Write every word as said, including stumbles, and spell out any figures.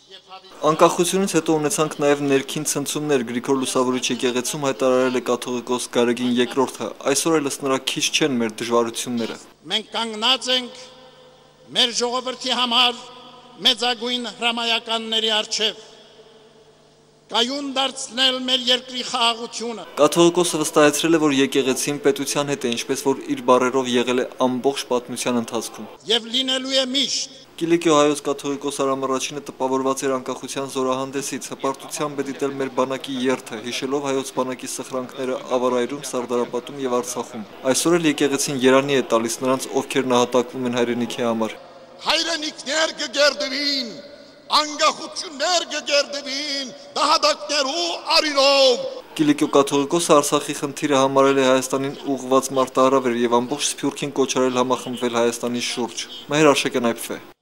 Անկախությունից հետո ունեցանք նաև ներքին ցնցումներ Գրիգոր Լուսավորիչ եկեղեցում հայտարարել է կաթողիկոս Գարեգին երկրորդը, այսօր էլ ըստ նրա քիչ չեն մեր դժվարությունները։ Մենք կանգնած ենք մեր ժողովրդի համար մեծագույն հրամայականների առջև կայուն դարձնել մեր երկրի խաղաղությունը։ Կաթողիկոսը վստահեցրել է, որ եկեղեցին պետության հետ է, ինչպես որ իր բառերով եղել է ամբողջ պատմության ընթացքում։ Եվ լինելու է միշտ։ Կիլիկիո հայոց կաթողիկոս Արամ առաջինը տպավորված էր անկախության զորահանդեսից, հպարտությամբ է դիտել մեր բանակի երթը, հիշելով հայոց բանակի սխրանքները Ավարայրում, Սարդարապատում եւ Արցախում։ Այսօր էլ եկեղեցին երանի է տալիս նրանց, ովքեր նահատակվում են հայրենիքի համար։ Հայրենիքներ կգերդվին, անկախություններ կգերդվին, նահատակներու արինով։ Կիլիկիո կաթողիկոսը Արցախի խնդիրը համարել է Հայաստանին ուղղված մարտահրավեր եւ ամբողջ Սփյուռքին կոչարել համախմբվել Հայաստանի շուրջ։ Մհեր Արշակյան, այ փ։